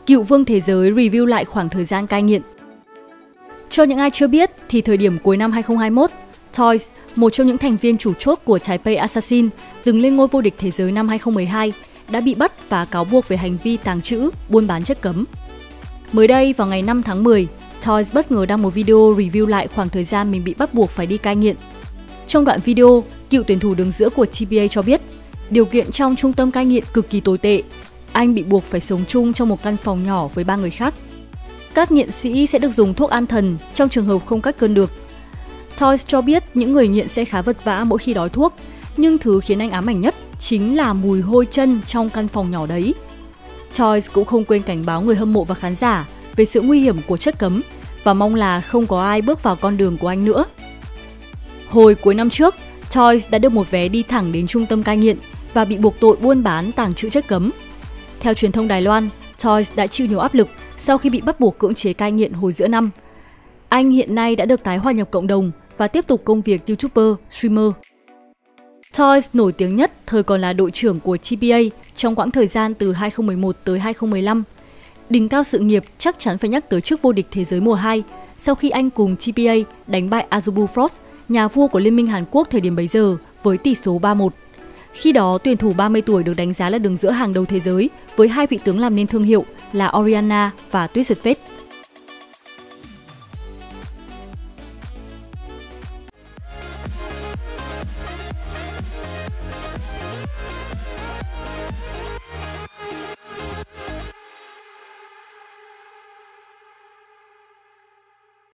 Cựu vương thế giới review lại khoảng thời gian cai nghiện. Cho những ai chưa biết thì thời điểm cuối năm 2021, Toys, một trong những thành viên chủ chốt của Taipei Assassin, từng lên ngôi vô địch thế giới năm 2012, đã bị bắt và cáo buộc về hành vi tàng trữ, buôn bán chất cấm. Mới đây, vào ngày 5 tháng 10, Toys bất ngờ đăng một video review lại khoảng thời gian mình bị bắt buộc phải đi cai nghiện. Trong đoạn video, cựu tuyển thủ đứng giữa của TBA cho biết, điều kiện trong trung tâm cai nghiện cực kỳ tồi tệ. Anh bị buộc phải sống chung trong một căn phòng nhỏ với 3 người khác. Các nghiện sĩ sẽ được dùng thuốc an thần trong trường hợp không cắt cơn được. Toys cho biết những người nghiện sẽ khá vất vả mỗi khi đói thuốc, nhưng thứ khiến anh ám ảnh nhất chính là mùi hôi chân trong căn phòng nhỏ đấy. Toys cũng không quên cảnh báo người hâm mộ và khán giả về sự nguy hiểm của chất cấm và mong là không có ai bước vào con đường của anh nữa. Hồi cuối năm trước, Toys đã được một vé đi thẳng đến trung tâm cai nghiện và bị buộc tội buôn bán tàng trữ chất cấm. Theo truyền thông Đài Loan, Toys đã chịu nhiều áp lực sau khi bị bắt buộc cưỡng chế cai nghiện hồi giữa năm. Anh hiện nay đã được tái hòa nhập cộng đồng và tiếp tục công việc YouTuber, streamer. Toys nổi tiếng nhất thời còn là đội trưởng của TBA trong quãng thời gian từ 2011 tới 2015. Đỉnh cao sự nghiệp chắc chắn phải nhắc tới chức vô địch thế giới mùa 2 sau khi anh cùng TBA đánh bại Azubu Frost, nhà vua của Liên minh Hàn Quốc thời điểm bấy giờ, với tỷ số 3-1. Khi đó, tuyển thủ 30 tuổi được đánh giá là đường giữa hàng đầu thế giới với hai vị tướng làm nên thương hiệu là Oriana và Twisted Fate.